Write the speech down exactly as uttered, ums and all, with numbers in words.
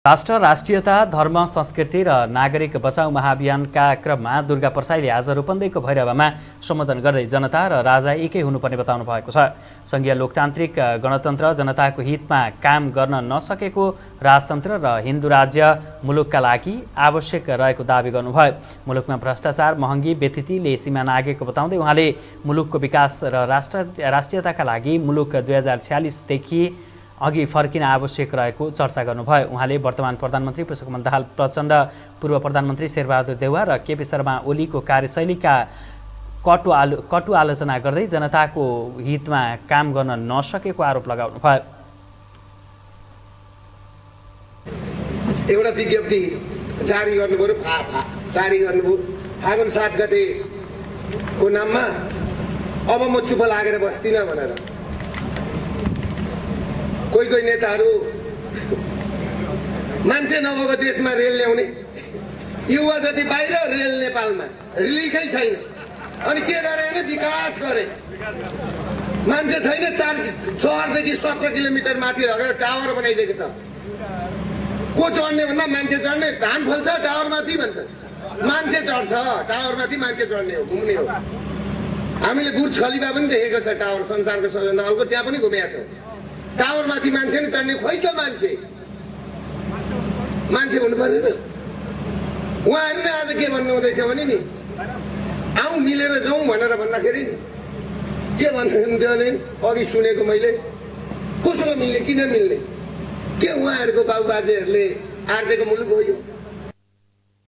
राष्ट्र राष्ट्रियता धर्म संस्कृति र नागरिक बचाउ महाअभियानका क्रममा दुर्गा प्रसाईले आज रूपन्देहीको भैरवामा सम्बोधन गर्दै जनता र राजा एकै हुनुपर्ने बताउनु भएको छ। संघीय लोकतान्त्रिक गणतन्त्र जनताको हितमा काम गर्न नसकेको राजतन्त्र र हिन्दू राज्य मुलुकका लागि आवश्यक रहेको दावी गर्नुभयो। मुलुकमा भ्रष्टाचार, महँगी, व्यथितिले सीमा नागेको बताउँदै उहाँले मुलुकको विकास र राष्ट्र राष्ट्रियताका लागि मुलुक दुई हजार छ्यालिसदेखि अघि फर्किन आवश्यक रहेको चर्चा गर्नुभयो। उहाँले वर्तमान प्रधानमन्त्री पुष्पकमल दाहाल प्रचण्ड, पूर्व प्रधानमन्त्री शेरबहादुर देउवा र केपी शर्मा ओलीको कार्यशैलीका कटु आलो कटु आलोचना गर्दै जनताको हितमा काम गर्न नसकेको आरोप लगाउनुभयो। एउटा विज्ञप्ति जारी गर्नुभयो, जारी गर्नुभयो फागुन सात गते को नाममा अब म चुप लागेर बस्दिनँ भनेर। कोही कोही नेताहरू मान्छे नभएको देशमा रेल ल्याउने, युवा जति बाहिर, रेल नेपालमा रिलिकै छैन। अनि के गरे भने विकास गरे, मान्छे छैन। चार सहरदेखि सत्र किलोमिटर माथि लगेर टावर बनाइदिएको छ। को चढ्ने भन्दा मान्छे चढ्ने, धान फल्छ टावर माथि भन्छ, मान्छे चढ्छ टावर माथि, मान्छे चढ्ने हो, घुम्ने हो। हामीले बुर्ज खलिफा पनि देखेको छ, टावर संसारको सबैभन्दा अग्लो, त्यहाँ पनि घुमेको छ। टावर माथि मान्छे नि चढ्ने, खोइ त मान्छे मान्छे हुनु पर्दैन। उहाँहरूले आज के भन्नु हुँदै थियो भने नि आऊ मिलेर जाउँ भनेर भन्दाखेरि नि के भन्नुहुन्थ्यो भने अघि सुनेको मैले, कोसँग मिल्ने, किन मिल्ने, के उहाँहरूको बाबुबाजेहरूले आर्जेको मुलुक हो यो?